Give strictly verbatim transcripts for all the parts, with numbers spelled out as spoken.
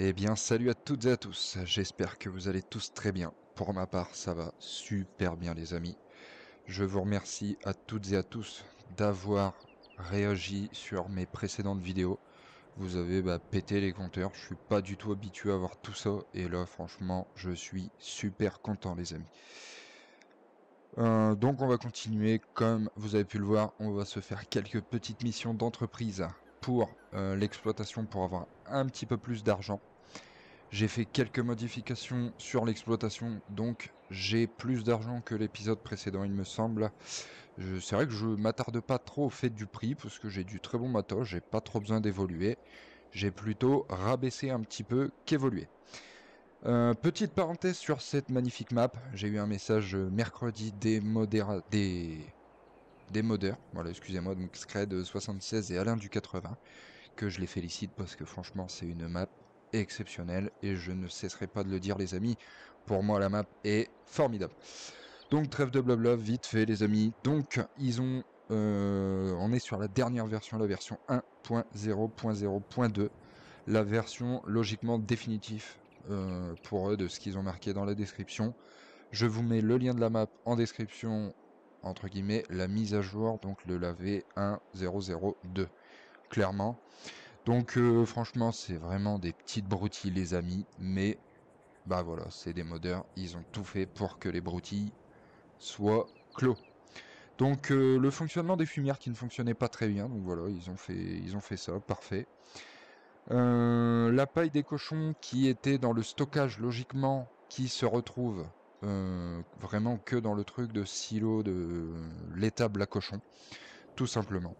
Eh bien, salut à toutes et à tous, j'espère que vous allez tous très bien. Pour ma part, ça va super bien les amis. Je vous remercie à toutes et à tous d'avoir réagi sur mes précédentes vidéos. Vous avez bah, pété les compteurs, je suis pas du tout habitué à voir tout ça, et là franchement, je suis super content les amis. Euh, donc on va continuer, comme vous avez pu le voir, on va se faire quelques petites missions d'entreprise pour euh, l'exploitation pour avoir un petit peu plus d'argent. J'ai fait quelques modifications sur l'exploitation, donc j'ai plus d'argent que l'épisode précédent il me semble. C'est vrai que je m'attarde pas trop au fait du prix, parce que j'ai du très bon matos, j'ai pas trop besoin d'évoluer. J'ai plutôt rabaissé un petit peu qu'évoluer. Euh, petite parenthèse sur cette magnifique map, j'ai eu un message mercredi des modéra... des... des modeurs, voilà excusez-moi, donc Scred soixante-seize et Alain du quatre-vingts, que je les félicite parce que franchement c'est une map exceptionnelle et je ne cesserai pas de le dire les amis, pour moi la map est formidable. Donc trêve de blabla, vite fait les amis, donc ils ont, euh, on est sur la dernière version, la version un point zéro point zéro point deux, la version logiquement définitive euh, pour eux de ce qu'ils ont marqué dans la description. Je vous mets le lien de la map en description, entre guillemets, la mise à jour, donc le la V un point zéro zéro deux, clairement. Donc euh, franchement c'est vraiment des petites broutilles les amis, mais bah voilà, c'est des modeurs, ils ont tout fait pour que les broutilles soient clos. Donc euh, le fonctionnement des fumières qui ne fonctionnait pas très bien, donc voilà, ils ont fait, ils ont fait ça, parfait. Euh, la paille des cochons qui était dans le stockage logiquement, qui se retrouve euh, vraiment que dans le truc de silo de l'étable à cochon, tout simplement.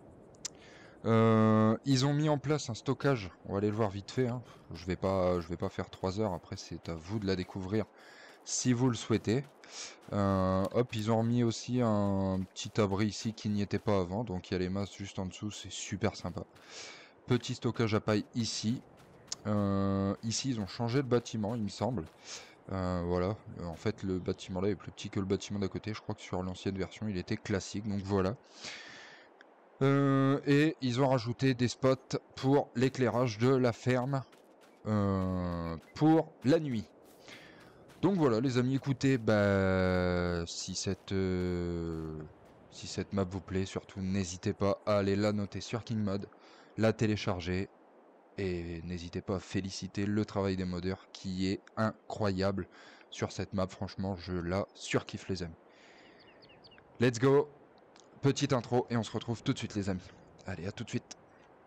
Euh, ils ont mis en place un stockage, on va aller le voir vite fait, hein. je vais pas je vais pas faire trois heures, après c'est à vous de la découvrir si vous le souhaitez. Euh, hop, ils ont remis aussi un petit abri ici qui n'y était pas avant, donc il y a les masses juste en dessous, c'est super sympa. Petit stockage à paille ici. Euh, ici ils ont changé le bâtiment il me semble. Euh, voilà, en fait le bâtiment là est plus petit que le bâtiment d'à côté, je crois que sur l'ancienne version il était classique, donc voilà. Euh, et ils ont rajouté des spots pour l'éclairage de la ferme euh, pour la nuit. Donc voilà les amis, écoutez, bah si cette euh, si cette map vous plaît, surtout n'hésitez pas à aller la noter sur KingMod, la télécharger et n'hésitez pas à féliciter le travail des modeurs qui est incroyable sur cette map. Franchement, je la surkiffe les amis. Let's go. Petite intro et on se retrouve tout de suite les amis. Allez, à tout de suite.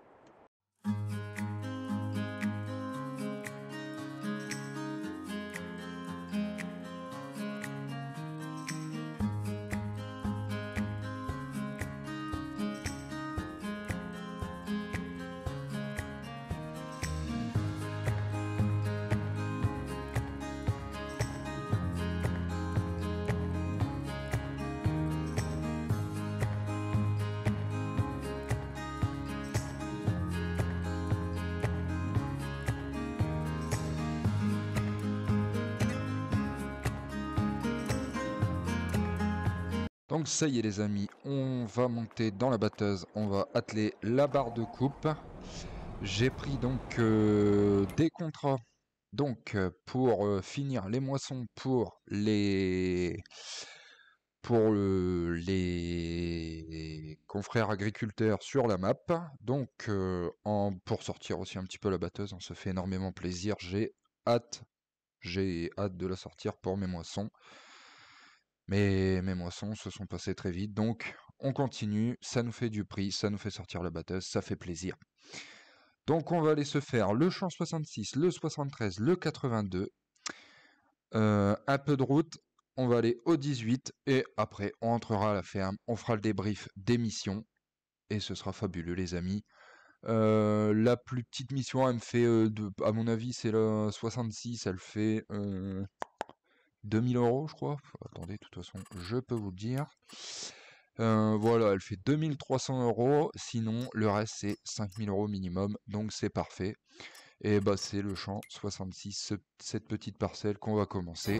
Donc ça y est les amis, on va monter dans la batteuse, on va atteler la barre de coupe. J'ai pris donc euh, des contrats donc euh, pour euh, finir les moissons pour les pour euh, les confrères agriculteurs sur la map. Donc euh, en, pour sortir aussi un petit peu la batteuse, on se fait énormément plaisir. J'ai hâte, j'ai hâte de la sortir pour mes moissons. Mais mes moissons se sont passées très vite, donc on continue, ça nous fait du prix, ça nous fait sortir la batteuse, ça fait plaisir. Donc on va aller se faire le champ soixante-six, le soixante-treize, le quatre-vingt-deux, euh, un peu de route, on va aller au dix-huit, et après on entrera à la ferme, on fera le débrief des missions, et ce sera fabuleux les amis. Euh, la plus petite mission, elle me fait, euh, de, à mon avis c'est la soixante-six, elle fait... Euh, deux mille euros je crois, attendez de toute façon je peux vous le dire, euh, voilà elle fait deux mille trois cents euros, sinon le reste c'est cinq mille euros minimum, donc c'est parfait. Et bah c'est le champ soixante-six, ce, cette petite parcelle qu'on va commencer.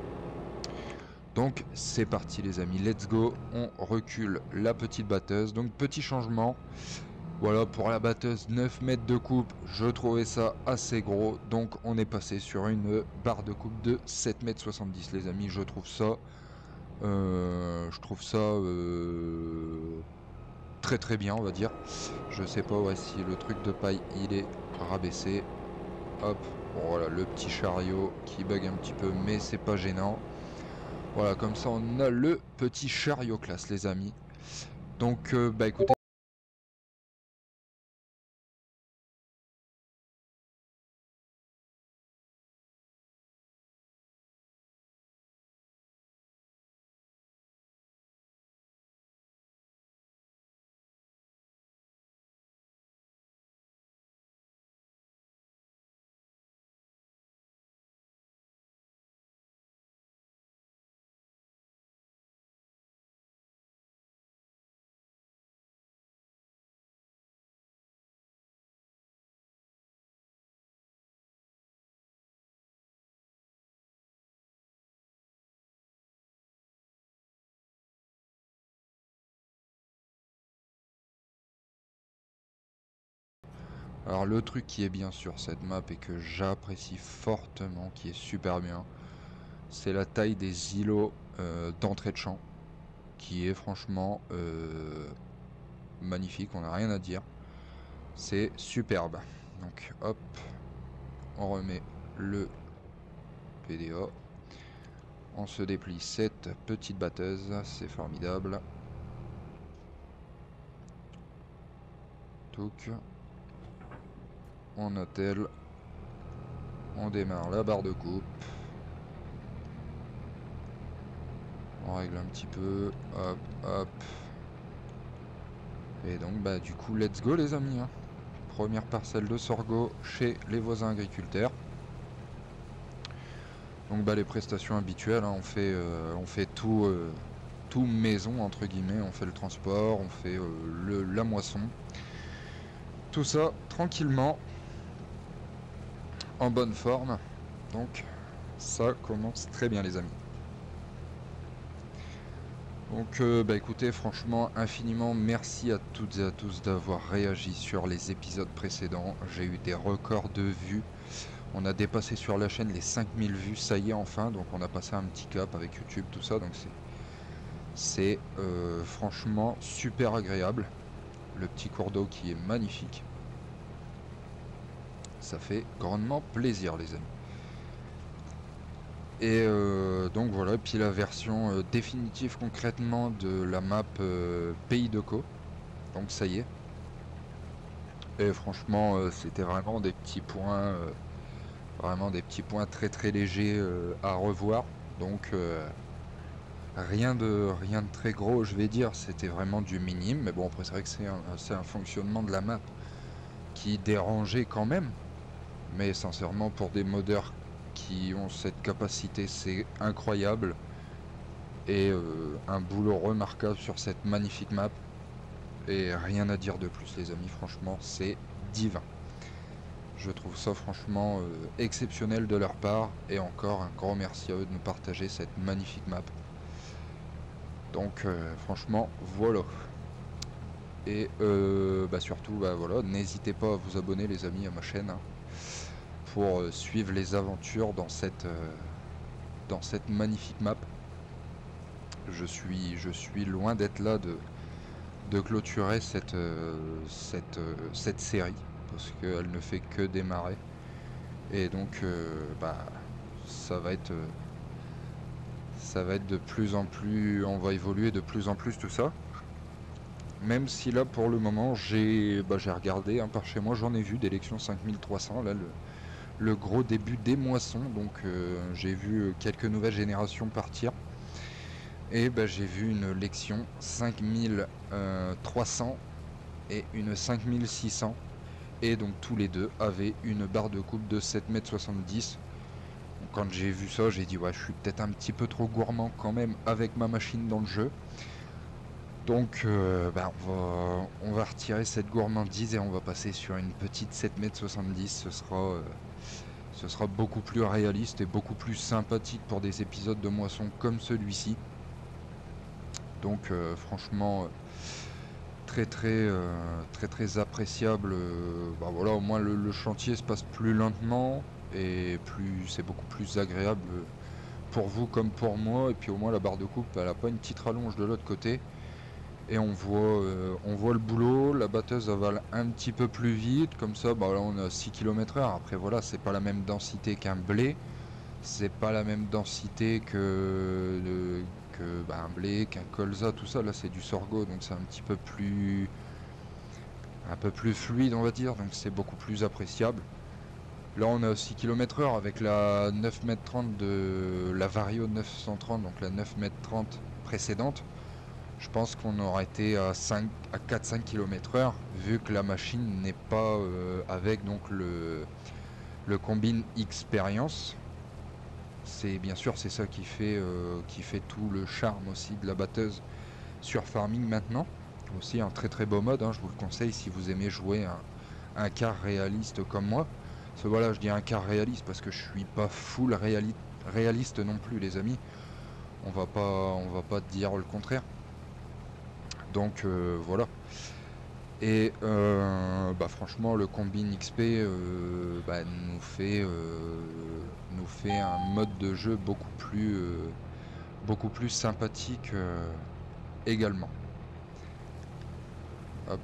Donc c'est parti les amis, let's go, on recule la petite batteuse, donc petit changement. Voilà, pour la batteuse neuf mètres de coupe, je trouvais ça assez gros, donc on est passé sur une barre de coupe de sept mètres soixante-dix, les amis. Je trouve ça, euh, je trouve ça euh, très très bien, on va dire. Je sais pas ouais, si le truc de paille il est rabaissé. Hop, bon, voilà le petit chariot qui bug un petit peu, mais c'est pas gênant. Voilà, comme ça on a le petit chariot classe, les amis. Donc, euh, bah écoutez. Alors le truc qui est bien sur cette map et que j'apprécie fortement, qui est super bien, c'est la taille des îlots euh, d'entrée de champ, qui est franchement euh, magnifique, on n'a rien à dire. C'est superbe. Donc hop, on remet le P D A. On se déplie cette petite batteuse, c'est formidable. Touc. On attelle. On démarre la barre de coupe. On règle un petit peu. Hop, hop. Et donc bah du coup let's go les amis. Hein. Première parcelle de sorgho chez les voisins agriculteurs. Donc bah les prestations habituelles, hein, on fait euh, on fait tout euh, tout maison entre guillemets, on fait le transport, on fait euh, le, la moisson. Tout ça tranquillement, en bonne forme. Donc ça commence très bien les amis. Donc euh, bah écoutez, franchement infiniment merci à toutes et à tous d'avoir réagi sur les épisodes précédents. J'ai eu des records de vues. On a dépassé sur la chaîne les cinq mille vues, ça y est enfin. Donc on a passé un petit cap avec YouTube, tout ça. Donc c'est c'est euh, franchement super agréable. Le petit cours d'eau qui est magnifique. Ça fait grandement plaisir les amis. Et euh, donc voilà, puis la version euh, définitive concrètement de la map euh, Pays de Co. Donc ça y est. Et franchement, euh, c'était vraiment des petits points, euh, vraiment des petits points très très légers euh, à revoir. Donc euh, rien de rien de très gros, je vais dire. C'était vraiment du minime. Mais bon, après c'est vrai que c'est un, c'est un fonctionnement de la map qui dérangeait quand même. Mais sincèrement, pour des modeurs qui ont cette capacité, c'est incroyable. Et euh, un boulot remarquable sur cette magnifique map. Et rien à dire de plus les amis, franchement c'est divin. Je trouve ça franchement euh, exceptionnel de leur part. Et encore un grand merci à eux de nous partager cette magnifique map. Donc euh, franchement voilà. Et euh, bah surtout bah voilà, n'hésitez pas à vous abonner les amis à ma chaîne. Hein, pour euh, suivre les aventures dans cette, euh, dans cette magnifique map. Je suis, je suis loin d'être là de, de clôturer cette, euh, cette, euh, cette série parce qu'elle ne fait que démarrer et donc euh, bah, ça va être euh, ça va être de plus en plus, on va évoluer de plus en plus tout ça, même si là pour le moment j'ai bah, j'ai regardé hein, par chez moi, j'en ai vu d'élection cinq mille trois cents là le, le gros début des moissons, donc euh, j'ai vu quelques nouvelles générations partir. Et bah, j'ai vu une lection cinq mille trois cents et une cinq mille six cents. Et donc tous les deux avaient une barre de coupe de sept mètres soixante-dix. Donc, quand j'ai vu ça, j'ai dit ouais, je suis peut-être un petit peu trop gourmand quand même avec ma machine dans le jeu. Donc euh, bah, on, va, on va retirer cette gourmandise et on va passer sur une petite sept mètres soixante-dix. Ce sera, euh, ce sera beaucoup plus réaliste et beaucoup plus sympathique pour des épisodes de moisson comme celui-ci. Donc euh, franchement, très très euh, très très appréciable. Euh, bah voilà, au moins le, le chantier se passe plus lentement et plus c'est beaucoup plus agréable pour vous comme pour moi. Et puis au moins la barre de coupe, elle a pas une petite rallonge de l'autre côté. Et on voit, euh, on voit le boulot, la batteuse avale un petit peu plus vite, comme ça, bah là on a six kilomètres heure. Après voilà, c'est pas la même densité qu'un blé, c'est pas la même densité que, le- que bah, un blé, qu'un colza, tout ça. Là c'est du sorgho, donc c'est un petit peu plus, un peu plus fluide on va dire, donc c'est beaucoup plus appréciable. Là on a six kilomètres heure avec la neuf mètres trente de la Vario neuf cent trente, donc la neuf mètres trente précédente. Je pense qu'on aurait été à, cinq, à quatre cinq kilomètres heure, vu que la machine n'est pas euh, avec donc le, le combine Experience. C'est bien sûr c'est ça qui fait, euh, qui fait tout le charme aussi de la batteuse sur Farming maintenant. Aussi un très très beau mode, hein, je vous le conseille si vous aimez jouer un, un car réaliste comme moi. Parce que voilà, je dis un car réaliste parce que je suis pas full réali réaliste non plus les amis. On va pas, on va pas dire le contraire. Donc euh, voilà. Et euh, bah franchement le Combine X P euh, bah, nous fait euh, nous fait un mode de jeu beaucoup plus euh, beaucoup plus sympathique euh, également. Hop.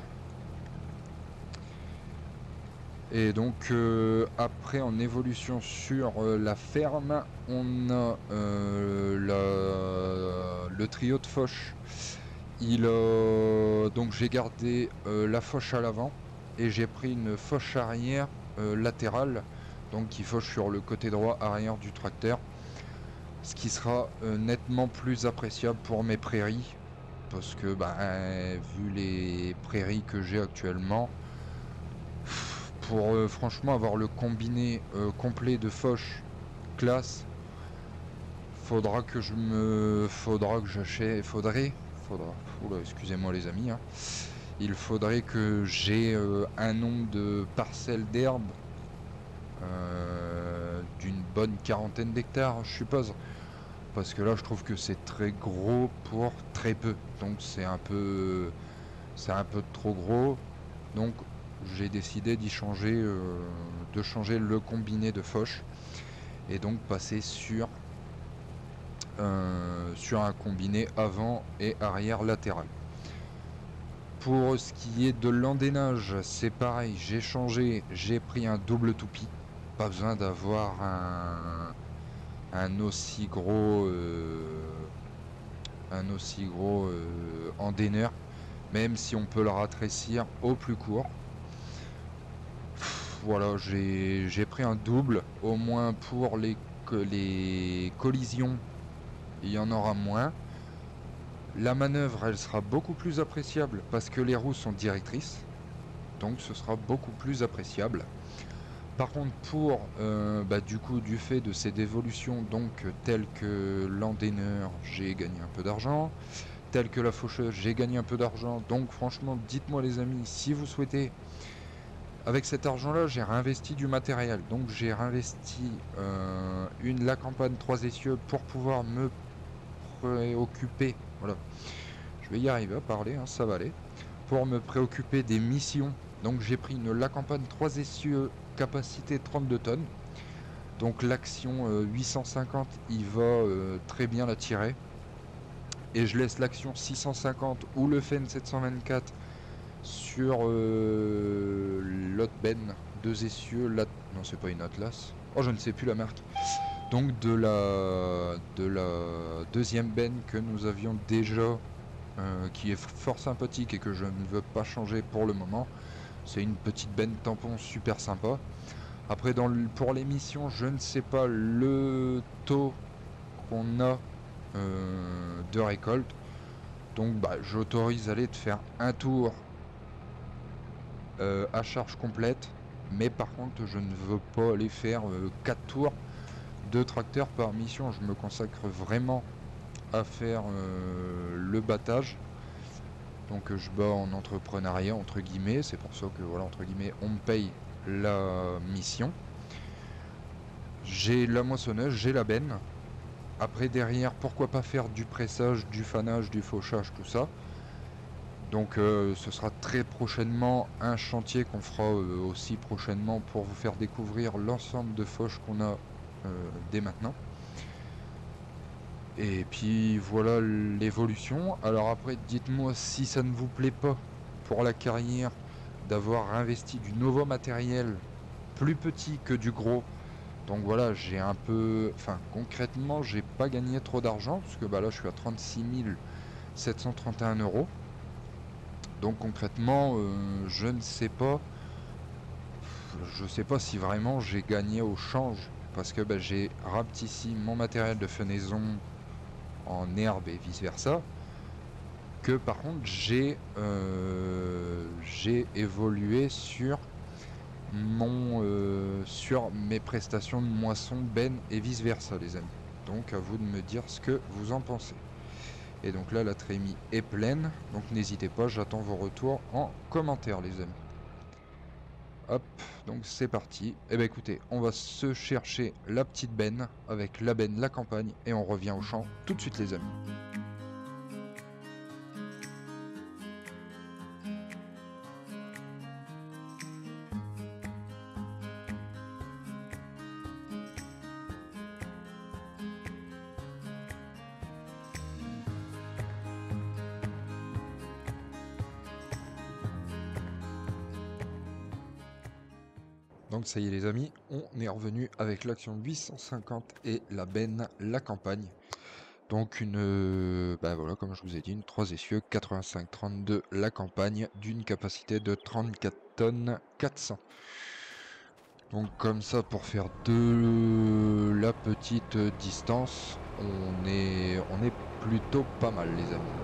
Et donc euh, après en évolution sur euh, la ferme, on a euh, la- le trio de Foch. Il euh, donc j'ai gardé euh, la Foch à l'avant et j'ai pris une Foch arrière euh, latérale, donc qui fauche sur le côté droit arrière du tracteur, ce qui sera euh, nettement plus appréciable pour mes prairies parce que bah, euh, vu les prairies que j'ai actuellement, pour euh, franchement avoir le combiné euh, complet de Foch classe, faudra que je me faudra que j'achète faudrait faudra Oula, excusez-moi les amis, hein. Il faudrait que j'ai euh, un nombre de parcelles d'herbe euh, d'une bonne quarantaine d'hectares, je suppose. Parce que là, je trouve que c'est très gros pour très peu. Donc c'est un peu, c'est un peu trop gros. Donc j'ai décidé d'y changer, euh, de changer le combiné de Foch et donc passer sur euh, sur un combiné avant et arrière latéral. Pour ce qui est de l'endénage, c'est pareil, j'ai changé, j'ai pris un double toupie. Pas besoin d'avoir un, un aussi gros euh, un aussi gros euh, endaineur, même si on peut le rétrécir au plus court. Voilà, j'ai pris un double, au moins pour les, les collisions, il y en aura moins. La manœuvre, elle sera beaucoup plus appréciable parce que les roues sont directrices, donc ce sera beaucoup plus appréciable. Par contre, pour euh, bah, du coup, du fait de ces dévolutions, donc telles que l'endaineur, j'ai gagné un peu d'argent, telles que la faucheuse, j'ai gagné un peu d'argent. Donc, franchement, dites-moi les amis, si vous souhaitez, avec cet argent-là, j'ai réinvesti du matériel. Donc, j'ai réinvesti euh, une la campagne trois essieux pour pouvoir me préoccuper. Voilà, je vais y arriver à parler, hein, ça va aller. Pour me préoccuper des missions. Donc j'ai pris une Lacampagne trois essieux capacité trente-deux tonnes. Donc l'action euh, huit cent cinquante, il va euh, très bien la tirer. Et je laisse l'action six cent cinquante ou le F E N sept cent vingt-quatre sur euh, l'autre Ben. Deux essieux, la... non c'est pas une Atlas. Oh je ne sais plus la marque. Donc de la, de la deuxième Ben que nous avions déjà, euh, qui est fort sympathique et que je ne veux pas changer pour le moment. C'est une petite benne tampon super sympa. Après, dans le, pour les missions, je ne sais pas le taux qu'on a euh, de récolte. Donc, bah, j'autorise aller te faire un tour euh, à charge complète. Mais par contre, je ne veux pas aller faire euh, quatre tours de tracteur par mission. Je me consacre vraiment à faire euh, le battage. Donc je bats en entrepreneuriat entre guillemets, c'est pour ça que voilà entre guillemets on me paye la mission. J'ai la moissonneuse, j'ai la benne. Après derrière, pourquoi pas faire du pressage, du fanage, du fauchage, tout ça. Donc euh, ce sera très prochainement un chantier qu'on fera euh, aussi prochainement pour vous faire découvrir l'ensemble de fauches qu'on a euh, dès maintenant. Et puis voilà l'évolution. Alors après, dites-moi si ça ne vous plaît pas pour la carrière d'avoir investi du nouveau matériel plus petit que du gros. Donc voilà, j'ai un peu... Enfin, concrètement, j'ai pas gagné trop d'argent, parce que bah là, je suis à trente-six mille sept cent trente et un euros. Donc concrètement, euh, je ne sais pas... Je sais pas si vraiment j'ai gagné au change, parce que bah, j'ai rapetissé mon matériel de fenaison en herbe et vice versa, que par contre j'ai euh, j'ai évolué sur mon euh, sur mes prestations de moisson, benne et vice versa, les amis. Donc à vous de me dire ce que vous en pensez. Et donc là la trémie est pleine, donc n'hésitez pas, j'attends vos retours en commentaire, les amis. Hop, donc c'est parti. Et ben écoutez, on va se chercher la petite benne avec la benne la campagne et on revient au champ tout de suite, les amis. Donc ça y est, les amis, on est revenu avec l'action huit cent cinquante et la benne la campagne. Donc une, euh, bah voilà, comme je vous ai dit, une trois essieux quatre-vingt-cinq trente-deux la campagne d'une capacité de trente-quatre tonnes quatre cents. Donc comme ça, pour faire de la petite distance, on est, on est plutôt pas mal, les amis.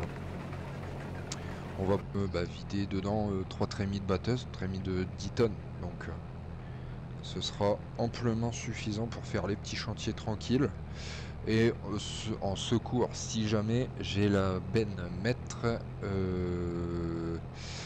On va euh, bah, vider dedans euh, trois trémies de batteuse, trémies de dix tonnes. Donc euh, ce sera amplement suffisant pour faire les petits chantiers tranquilles. Et en secours, si jamais j'ai la benne maître euh,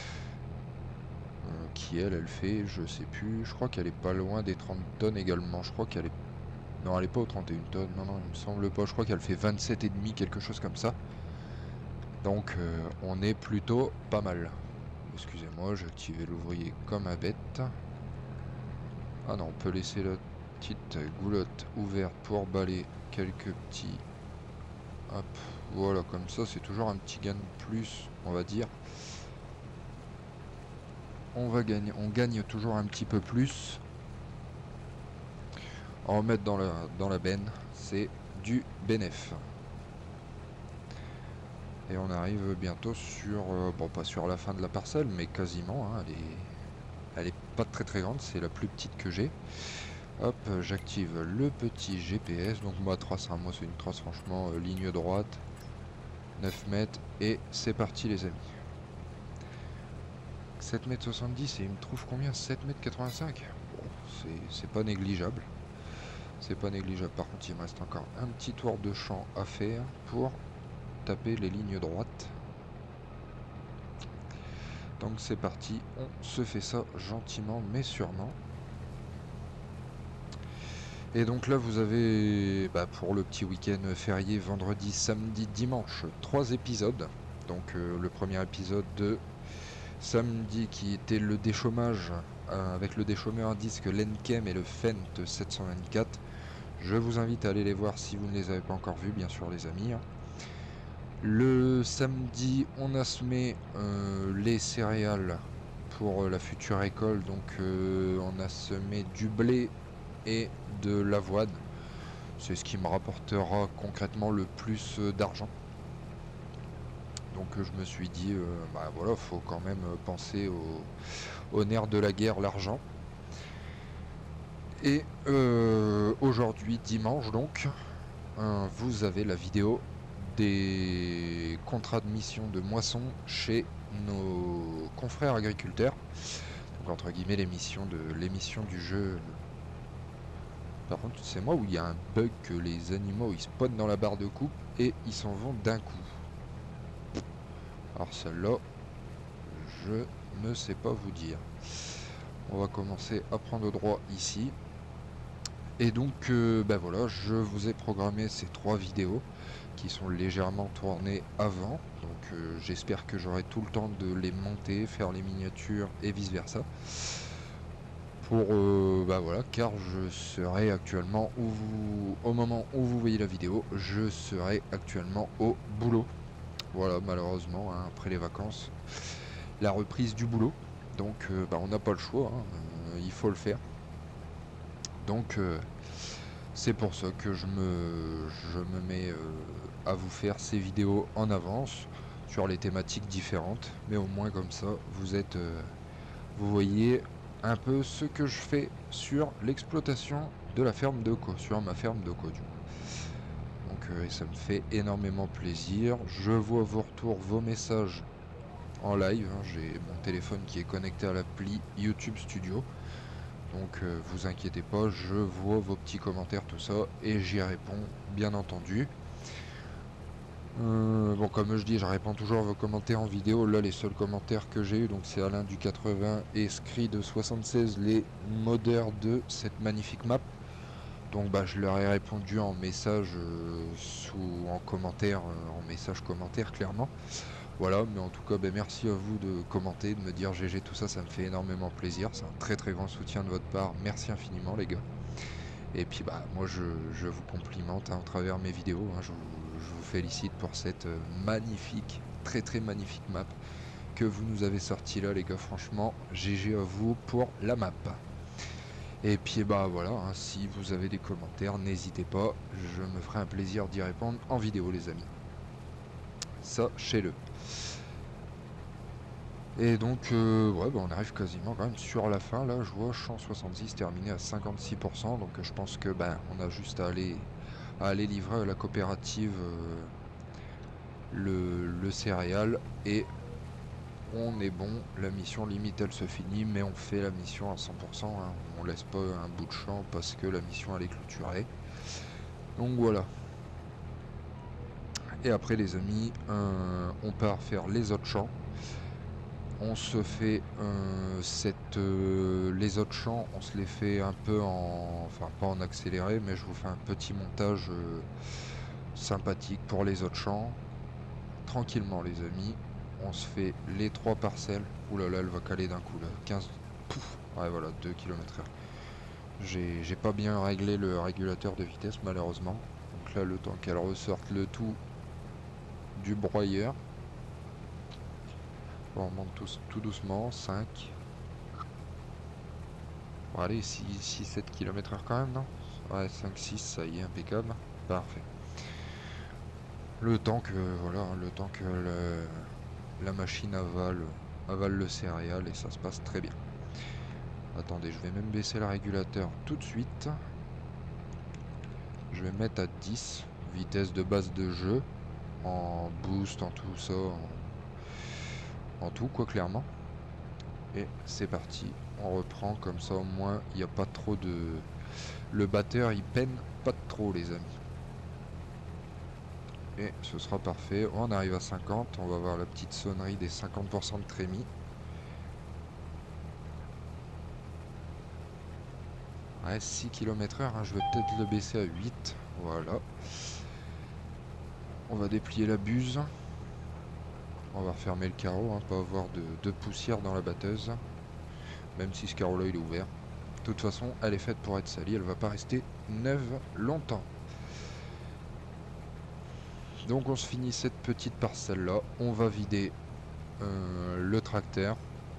euh, qui elle, elle fait, je sais plus, je crois qu'elle est pas loin des trente tonnes également. Je crois qu'elle est... Non, elle est pas aux trente et une tonnes, non, non, il me semble pas. Je crois qu'elle fait vingt-sept et demi, quelque chose comme ça. Donc euh, on est plutôt pas mal. Excusez-moi, j'ai activé l'ouvrier comme un bête. Ah non, on peut laisser la petite goulotte ouverte pour balayer quelques petits... Hop, voilà, comme ça c'est toujours un petit gain de plus, on va dire. On va gagner, on gagne toujours un petit peu plus. En remettre dans la, dans la benne, c'est du bénéf. Et on arrive bientôt sur, euh, bon pas sur la fin de la parcelle, mais quasiment, hein, elle est, elle est pas très très grande, c'est la plus petite que j'ai. Hop, j'active le petit G P S, donc moi trace, hein, moi c'est une trace franchement euh, ligne droite, neuf mètres, et c'est parti, les amis. sept mètres soixante-dix et il me trouve combien? sept mètres quatre-vingt-cinq. Bon, c'est pas négligeable. C'est pas négligeable. Par contre, il me reste encore un petit tour de champ à faire pour taper les lignes droites. Donc c'est parti, on se fait ça gentiment mais sûrement. Et donc là vous avez, bah, pour le petit week-end férié, vendredi, samedi, dimanche, trois épisodes. Donc euh, le premier épisode de samedi qui était le déchômage, euh, avec le déchômeur à disque, l'Enchem et le Fent sept cent vingt-quatre. Je vous invite à aller les voir si vous ne les avez pas encore vus, bien sûr, les amis. Le samedi, on a semé euh, les céréales pour la future école. Donc euh, on a semé du blé et de l'avoine. C'est ce qui me rapportera concrètement le plus d'argent. Donc euh, je me suis dit, euh, bah voilà, faut quand même penser au, au nerf de la guerre, l'argent. Et euh, aujourd'hui, dimanche donc, euh, vous avez la vidéo des contrats de mission de moisson chez nos confrères agriculteurs. Donc entre guillemets l'émission de l'émission du jeu. Par contre c'est moi où il y a un bug que les animaux ils spawnent dans la barre de coupe et ils s'en vont d'un coup. Alors celle-là, je ne sais pas vous dire. On va commencer à prendre droit ici. Et donc euh, ben voilà, je vous ai programmé ces trois vidéos qui sont légèrement tournées avant. Donc euh, j'espère que j'aurai tout le temps de les monter, faire les miniatures et vice versa. Pour euh, bah voilà, car je serai actuellement où vous, au moment où vous voyez la vidéo, je serai actuellement au boulot. Voilà, malheureusement, hein, après les vacances, la reprise du boulot. Donc euh, bah, on n'a pas le choix, hein, euh, il faut le faire. Donc euh, c'est pour ça que je me, je me mets euh, à vous faire ces vidéos en avance sur les thématiques différentes. Mais au moins comme ça, vous êtes, euh, vous voyez un peu ce que je fais sur l'exploitation de la ferme de co, sur ma ferme de co du coup. Donc euh, et ça me fait énormément plaisir. Je vois vos retours, vos messages en live, hein. J'ai mon téléphone qui est connecté à l'appli YouTube Studio. Donc euh, vous inquiétez pas, je vois vos petits commentaires, tout ça, et j'y réponds, bien entendu. Euh, bon, comme je dis, je réponds toujours à vos commentaires en vidéo. Là, les seuls commentaires que j'ai eu, donc c'est Alain du quatre-vingts et Scri de soixante-seize, les modeurs de cette magnifique map. Donc bah je leur ai répondu en message euh, sous en commentaire, euh, en message commentaire clairement. Voilà, mais en tout cas, ben, merci à vous de commenter, de me dire G G, tout ça, ça me fait énormément plaisir. C'est un très très grand soutien de votre part. Merci infiniment, les gars. Et puis, bah, moi, je, je vous complimente hein, à travers mes vidéos. Hein, je, vous, je vous félicite pour cette euh, magnifique, très très magnifique map que vous nous avez sorti là, les gars. Franchement, G G à vous pour la map. Et puis, bah voilà, hein, si vous avez des commentaires, n'hésitez pas. Je me ferai un plaisir d'y répondre en vidéo, les amis. Sachez-le. Et donc, euh, ouais, bah on arrive quasiment quand même sur la fin. Là, je vois champ soixante-six terminé à cinquante-six pour cent. Donc, je pense que ben, on a juste à aller, à aller livrer à la coopérative euh, le, le céréal et on est bon. La mission limite, elle se finit, mais on fait la mission à cent pour cent. Hein. On laisse pas un bout de champ parce que la mission elle est clôturée. Donc voilà. Et après, les amis, euh, on part faire les autres champs. On se fait euh, cette, euh, les autres champs, on se les fait un peu en, enfin pas en accéléré, mais je vous fais un petit montage euh, sympathique pour les autres champs. Tranquillement les amis, on se fait les trois parcelles. Ouh là là, elle va caler d'un coup là, quinze, pouf, ouais voilà, deux kilomètres heure. J'ai j'ai pas bien réglé le régulateur de vitesse malheureusement. Donc là, le temps qu'elle ressorte le tout du broyeur. Bon, on monte tous, tout doucement, cinq. Bon, allez, six sept kilomètres heure quand même, non? Ouais, cinq six, ça y est, impeccable. Parfait. Le temps que, voilà, le temps que le, la machine avale, avale le céréal et ça se passe très bien. Attendez, je vais même baisser le régulateur tout de suite. Je vais mettre à dix, vitesse de base de jeu, en boost, en tout ça, en, en tout quoi, clairement. Et c'est parti, on reprend comme ça au moins il n'y a pas trop de... Le batteur il peine pas trop les amis. Et ce sera parfait, on arrive à cinquante, on va voir la petite sonnerie des cinquante pour cent de trémie. Ouais, six kilomètres heure, hein, je vais peut-être le baisser à huit, voilà. On va déplier la buse. On va refermer le carreau, hein, pas avoir de, de poussière dans la batteuse. Même si ce carreau là il est ouvert. De toute façon, elle est faite pour être salie, elle va pas rester neuve longtemps. Donc on se finit cette petite parcelle là. On va vider euh, le tracteur.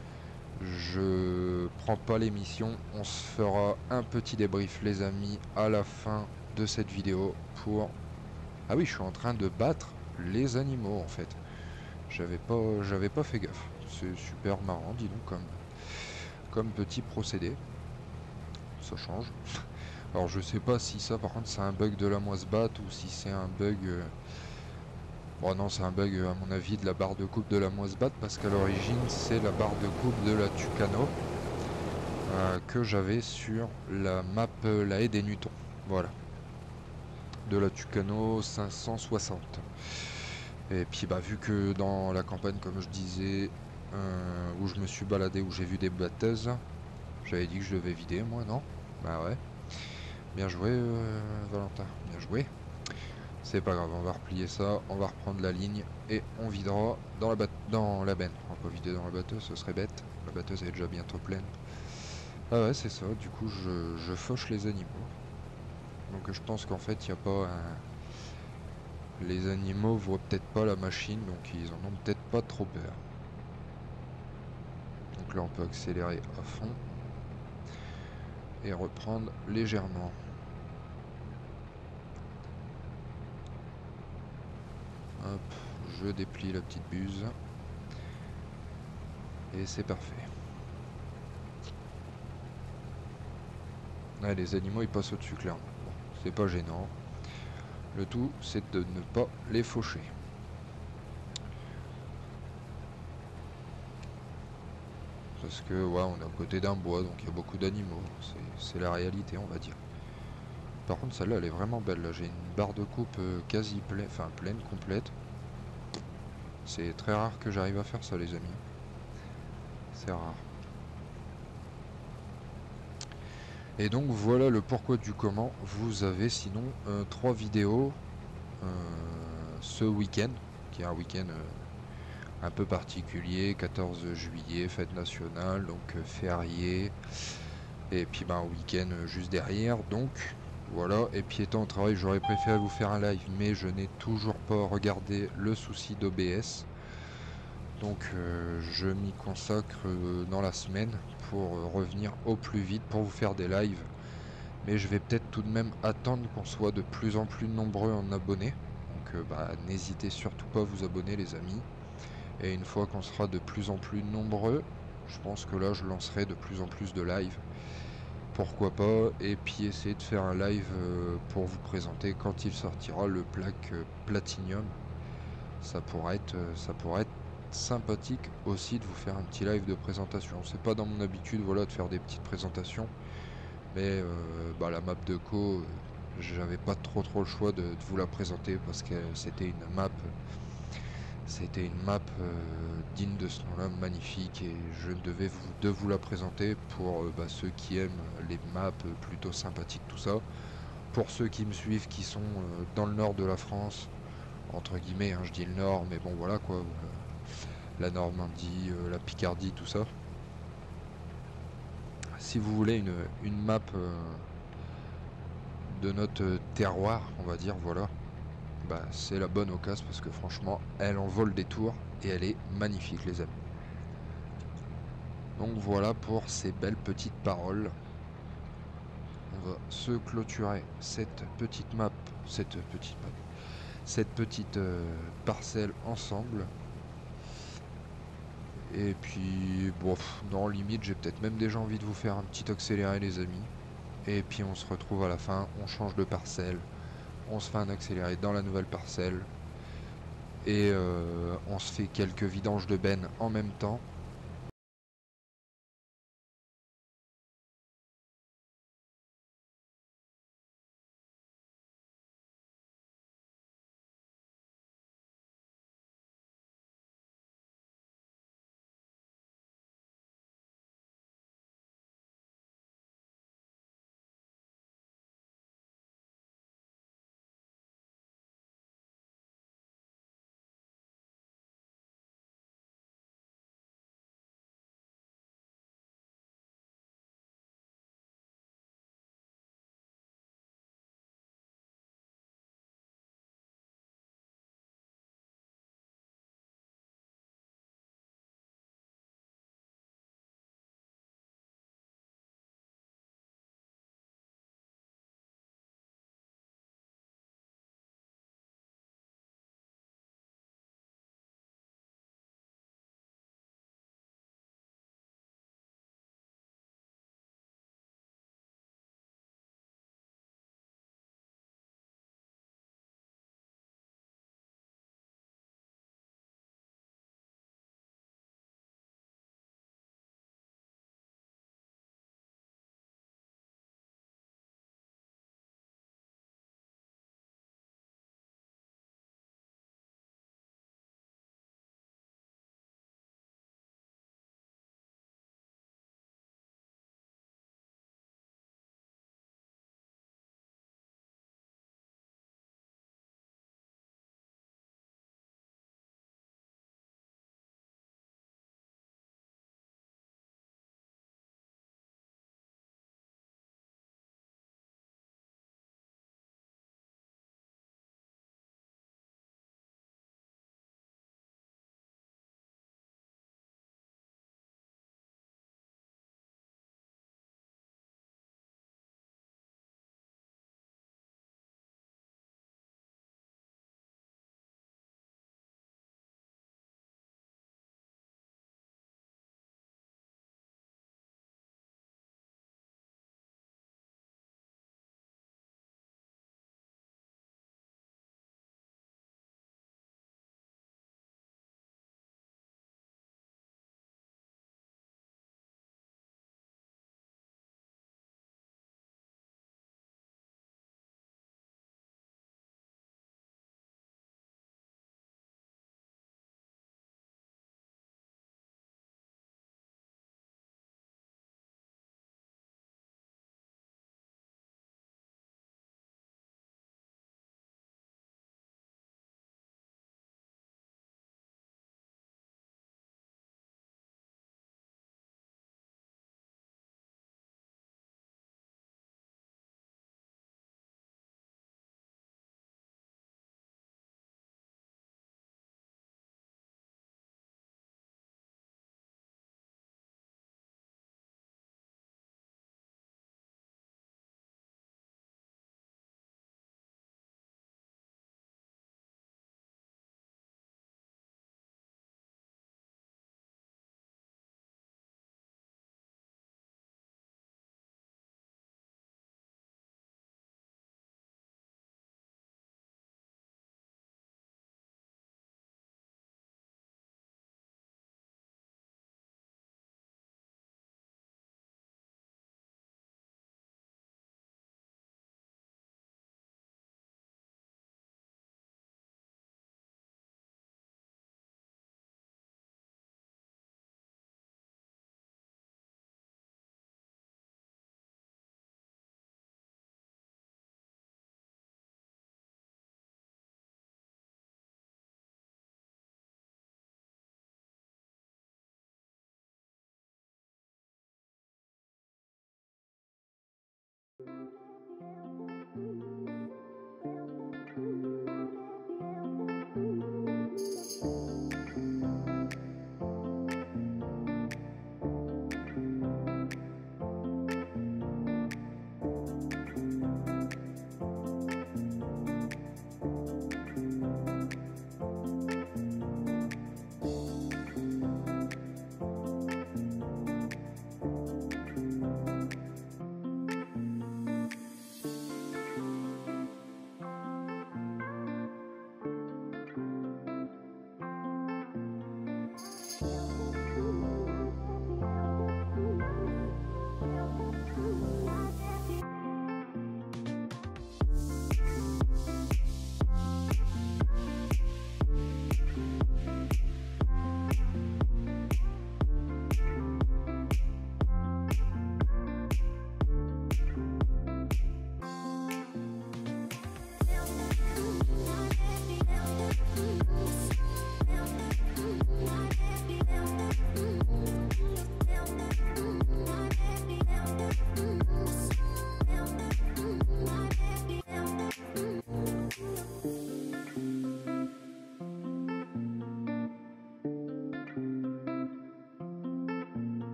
Je prends pas l'émission. On se fera un petit débrief les amis à la fin de cette vidéo pour... Ah oui, je suis en train de battre les animaux en fait. J'avais pas, j'avais pas fait gaffe. C'est super marrant, dis donc, comme, comme petit procédé. Ça change. Alors je sais pas si ça par contre c'est un bug de la Moisbat ou si c'est un bug... Euh... Bon non, c'est un bug à mon avis de la barre de coupe de la Moisbat parce qu'à l'origine c'est la barre de coupe de la Tucano euh, que j'avais sur la map euh, la haie des Newtons. Voilà. De la Tucano cinq cent soixante. Et puis bah vu que dans la campagne comme je disais euh, où je me suis baladé, où j'ai vu des batteuses, j'avais dit que je devais vider moi, non? Bah ouais. Bien joué euh, Valentin, bien joué. C'est pas grave, on va replier ça, on va reprendre la ligne et on videra dans la, dans la benne. On va pas vider dans la batteuse, ce serait bête. La batteuse est déjà bientôt pleine. Ah ouais, c'est ça, du coup je, je fauche les animaux. Donc je pense qu'en fait il n'y a pas un... Les animaux voient peut-être pas la machine, donc ils en ont peut-être pas trop peur. Donc là on peut accélérer à fond et reprendre légèrement. Hop, je déplie la petite buse. Et c'est parfait. Ouais, les animaux ils passent au-dessus clairement. Bon, c'est pas gênant. Le tout c'est de ne pas les faucher. Parce que ouais, on est à côté d'un bois, donc il y a beaucoup d'animaux. C'est la réalité, on va dire. Par contre, celle-là, elle est vraiment belle. Là, j'ai une barre de coupe euh, quasi pleine, enfin pleine, complète. C'est très rare que j'arrive à faire ça, les amis. C'est rare. Et donc voilà le pourquoi du comment. Vous avez sinon euh, trois vidéos euh, ce week-end, qui est un week-end euh, un peu particulier, quatorze juillet, fête nationale, donc euh, férié. Et puis ben, un week-end juste derrière, donc voilà. Et puis étant au travail, j'aurais préféré vous faire un live, mais je n'ai toujours pas regardé le souci d'O B S. Donc euh, je m'y consacre euh, dans la semaine pour euh, revenir au plus vite pour vous faire des lives. Mais je vais peut-être tout de même attendre qu'on soit de plus en plus nombreux en abonnés. Donc euh, bah, n'hésitez surtout pas à vous abonner les amis. Et une fois qu'on sera de plus en plus nombreux, je pense que là je lancerai de plus en plus de lives. Pourquoi pas, et puis essayer de faire un live euh, pour vous présenter quand il sortira le plaque euh, Platinum. Ça pourrait être, euh, ça pourrait être sympathique aussi de vous faire un petit live de présentation. C'est pas dans mon habitude, voilà, de faire des petites présentations, mais euh, bah, la map de Co, euh, j'avais pas trop trop le choix de, de vous la présenter parce que c'était une map, c'était une map euh, digne de ce nom-là, magnifique, et je devais vous, de vous la présenter pour euh, bah, ceux qui aiment les maps euh, plutôt sympathiques, tout ça. Pour ceux qui me suivent, qui sont euh, dans le nord de la France, entre guillemets, hein, je dis le nord, mais bon voilà quoi, euh, la Normandie, euh, la Picardie, tout ça. Si vous voulez une, une map euh, de notre euh, terroir, on va dire, voilà, bah c'est la bonne occasion parce que franchement, elle en vole des tours et elle est magnifique, les amis. Donc voilà pour ces belles petites paroles. On va se clôturer cette petite map, cette petite map, cette petite euh, parcelle ensemble. Et puis, bon, non, limite, j'ai peut-être même déjà envie de vous faire un petit accéléré, les amis. Et puis, on se retrouve à la fin, on change de parcelle, on se fait un accéléré dans la nouvelle parcelle. Et euh, on se fait quelques vidanges de benne en même temps.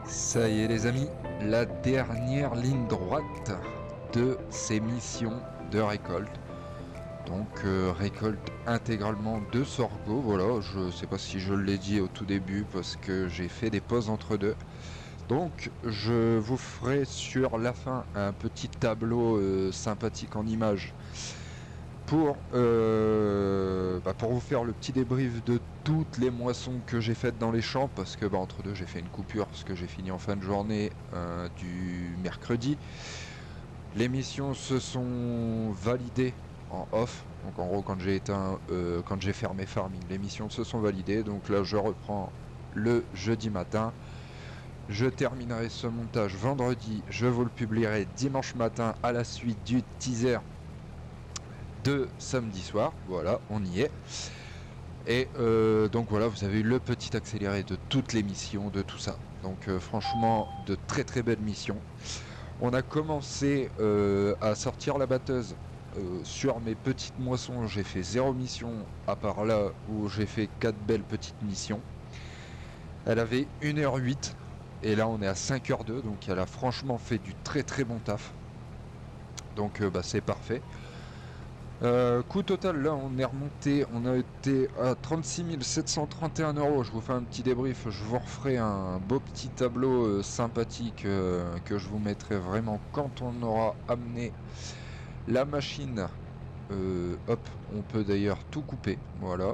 Ça y est les amis, la dernière ligne droite de ces missions de récolte. Donc euh, récolte intégralement de sorgho, voilà, je sais pas si je l'ai dit au tout début parce que j'ai fait des pauses entre deux. Donc je vous ferai sur la fin un petit tableau euh, sympathique en images pour, euh, bah, pour vous faire le petit débrief de toutes les moissons que j'ai faites dans les champs, parce que bah, entre deux j'ai fait une coupure parce que j'ai fini en fin de journée euh, du mercredi. Les missions se sont validées en off, donc en gros quand j'ai éteint, euh, quand j'ai fermé farming, les missions se sont validées, donc là je reprends le jeudi matin. Je terminerai ce montage vendredi, je vous le publierai dimanche matin à la suite du teaser de samedi soir. Voilà, on y est. Et euh, donc voilà, vous avez eu le petit accéléré de toutes les missions, de tout ça. Donc euh, franchement, de très très belles missions. On a commencé euh, à sortir la batteuse euh, sur mes petites moissons. J'ai fait zéro mission, à part là où j'ai fait quatre belles petites missions. Elle avait une heure huit. Et là on est à cinq heures deux, donc elle a franchement fait du très très bon taf. Donc euh, bah, c'est parfait. Euh, coût total, là on est remonté, on a été à trente-six mille sept cent trente et un euros. Je vous fais un petit débrief, je vous referai un beau petit tableau euh, sympathique euh, que je vous mettrai vraiment quand on aura amené la machine. Euh, hop, on peut d'ailleurs tout couper, voilà.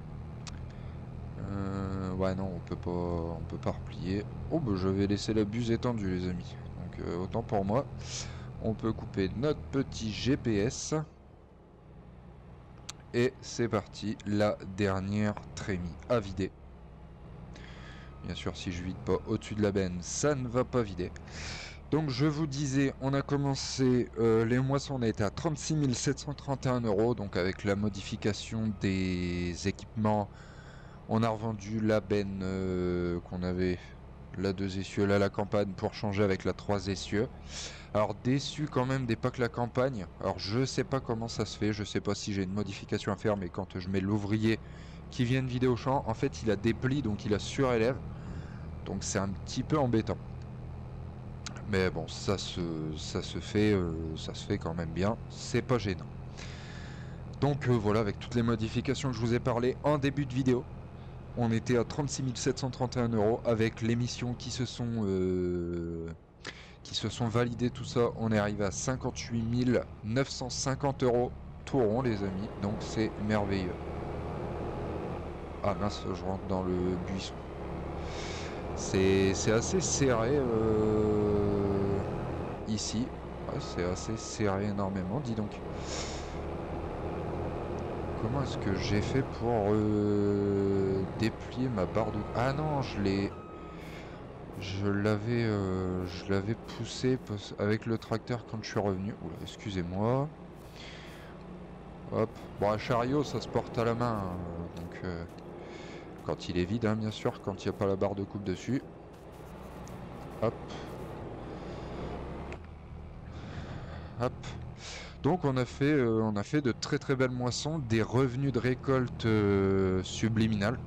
Euh, ouais non, on peut pas, on peut pas replier. Oh bah je vais laisser la buse étendue les amis, donc euh, autant pour moi. On peut couper notre petit G P S. Et c'est parti, la dernière trémie à vider. Bien sûr, si je vide pas au-dessus de la benne, ça ne va pas vider. Donc je vous disais, on a commencé euh, les moissons, on a été à trente-six mille sept cent trente et un euros. Donc avec la modification des équipements, on a revendu la benne euh, qu'on avait, la deux essieux, là la campagne, pour changer avec la trois essieux. Alors déçu quand même des packs la campagne. Alors je sais pas comment ça se fait, je sais pas si j'ai une modification à faire, mais quand je mets l'ouvrier qui vient de vider au champ, en fait il a des plis, donc il a surélève. Donc c'est un petit peu embêtant. Mais bon, ça se, ça se fait, euh, ça se fait quand même bien, c'est pas gênant. Donc euh, voilà, avec toutes les modifications que je vous ai parlé en début de vidéo, on était à trente-six mille sept cent trente et un euros avec les missions qui se sont... Euh, qui se sont validés, tout ça, on est arrivé à cinquante-huit mille neuf cent cinquante euros tout rond les amis, donc c'est merveilleux. Ah mince, je rentre dans le buisson. C'est assez serré euh, ici, ouais, c'est assez serré énormément, dis donc. Comment est-ce que j'ai fait pour euh, déplier ma barre de... Ah non, je l'ai... Je l'avais euh, je l'avais poussé avec le tracteur quand je suis revenu. Oula, excusez-moi. Hop. Bon, un chariot, ça se porte à la main. Hein, donc, euh, quand il est vide, hein, bien sûr, quand il n'y a pas la barre de coupe dessus. Hop. Hop. Donc, on a fait, euh, on a fait de très très belles moissons, des revenus de récolte euh, subliminales.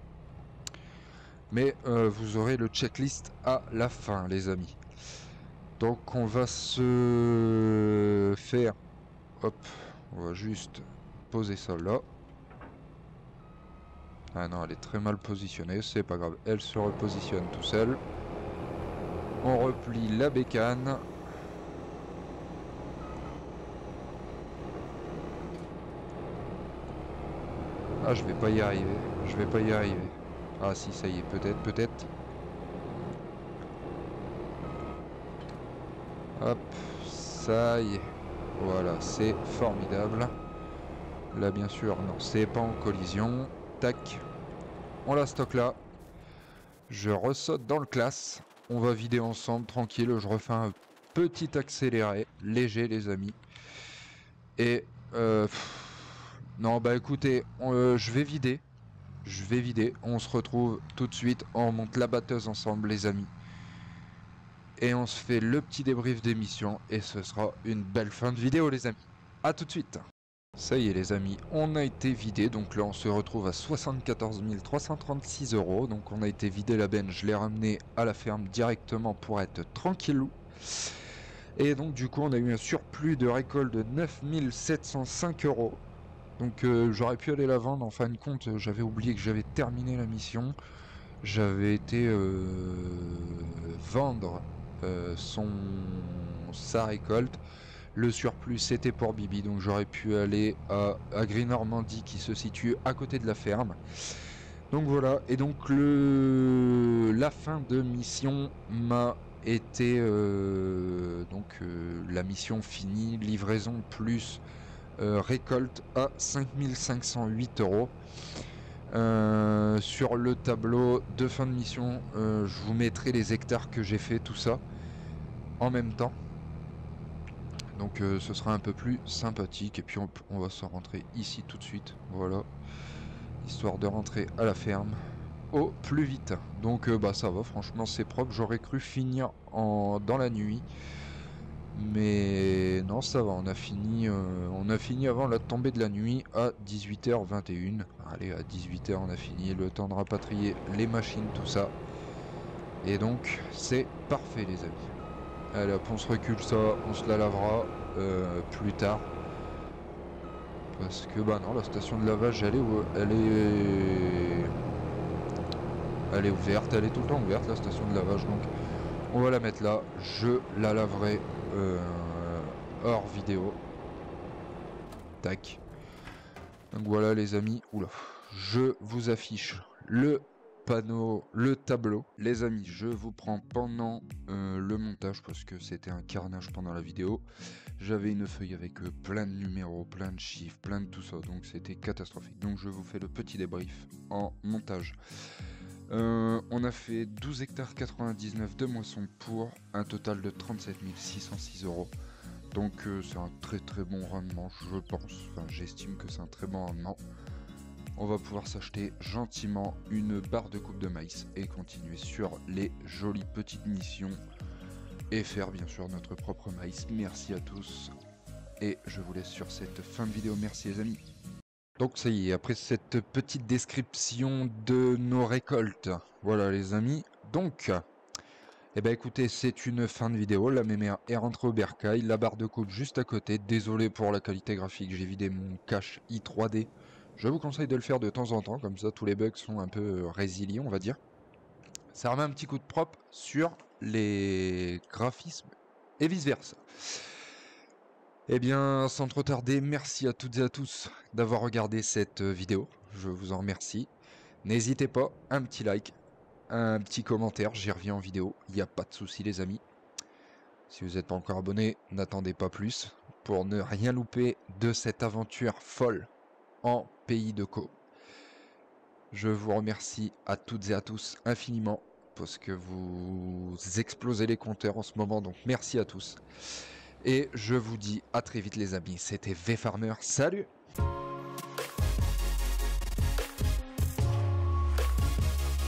Mais euh, vous aurez le checklist à la fin, les amis. Donc on va se faire, hop, on va juste poser ça là. Ah non, elle est très mal positionnée, c'est pas grave, elle se repositionne tout seul. On replie la bécane. Ah, je vais pas y arriver, je vais pas y arriver. Ah si, ça y est, peut-être, peut-être. Hop, ça y est. Voilà, c'est formidable. Là, bien sûr, non, c'est pas en collision. Tac, on la stocke là. Je ressaute dans le classe. On va vider ensemble, tranquille. Je refais un petit accéléré, léger, les amis. Et euh, pff, non, bah écoutez, on, euh, je vais vider. Je vais vider. On se retrouve tout de suite. On monte la batteuse ensemble, les amis. Et on se fait le petit débrief d'émission. Et ce sera une belle fin de vidéo, les amis. A tout de suite. Ça y est les amis, on a été vidé, donc là on se retrouve à soixante-quatorze mille trois cent trente-six euros. Donc on a été vidé la benne, je l'ai ramené à la ferme directement pour être tranquillou. Et donc du coup on a eu un surplus de récolte de neuf mille sept cent cinq euros. Donc euh, j'aurais pu aller la vendre, en fin de compte j'avais oublié que j'avais terminé la mission. J'avais été euh, vendre euh, son sa récolte. Le surplus c'était pour Bibi, donc j'aurais pu aller à Agri Normandie qui se situe à côté de la ferme. Donc voilà, et donc le la fin de mission m'a été euh, donc euh, la mission finie, livraison plus euh, récolte à cinq mille cinq cent huit euros. Euh, sur le tableau de fin de mission, euh, je vous mettrai les hectares que j'ai fait, tout ça en même temps. Donc euh, ce sera un peu plus sympathique. Et puis on, on va se rentrer ici tout de suite. Voilà. Histoire de rentrer à la ferme au plus vite. Donc euh, bah ça va, franchement c'est propre. J'aurais cru finir en, dans la nuit. Mais non, ça va, on a fini euh, on a fini avant la tombée de la nuit à dix-huit heures vingt et une. Allez, à dix-huit heures on a fini, le temps de rapatrier les machines, tout ça. Et donc c'est parfait les amis. Allez hop, on se recule ça, on se la lavera euh, plus tard. Parce que bah non, la station de lavage elle est, elle est elle est ouverte, elle est tout le temps ouverte la station de lavage, donc on va la mettre là. Je la laverai euh, hors vidéo. Tac. Donc voilà les amis, oula, je vous affiche le panneau, le tableau. Les amis, je vous prends pendant euh, le montage parce que c'était un carnage pendant la vidéo. J'avais une feuille avec euh, plein de numéros, plein de chiffres, plein de tout ça, donc c'était catastrophique. Donc je vous fais le petit débrief en montage. Euh, on a fait douze hectares quatre-vingt-dix-neuf de moisson pour un total de trente-sept mille six cent six euros. Donc euh, c'est un très très bon rendement, je pense. Enfin, j'estime que c'est un très bon rendement. On va pouvoir s'acheter gentiment une barre de coupe de maïs et continuer sur les jolies petites missions et faire bien sûr notre propre maïs. Merci à tous et je vous laisse sur cette fin de vidéo. Merci les amis. Donc ça y est, après cette petite description de nos récoltes, voilà les amis. Donc, eh ben écoutez, c'est une fin de vidéo. La mémère est rentrée au bercail, la barre de coupe juste à côté. Désolé pour la qualité graphique, j'ai vidé mon cache i trois D. Je vous conseille de le faire de temps en temps, comme ça tous les bugs sont un peu résilients, on va dire. Ça remet un petit coup de propre sur les graphismes et vice versa. Eh bien, sans trop tarder, merci à toutes et à tous d'avoir regardé cette vidéo. Je vous en remercie. N'hésitez pas, un petit like, un petit commentaire, j'y reviens en vidéo. Il n'y a pas de souci les amis. Si vous n'êtes pas encore abonné, n'attendez pas plus pour ne rien louper de cette aventure folle en pays de Co. Je vous remercie à toutes et à tous infiniment parce que vous explosez les compteurs en ce moment, donc merci à tous. Et je vous dis à très vite les amis, c'était V Farmer, salut!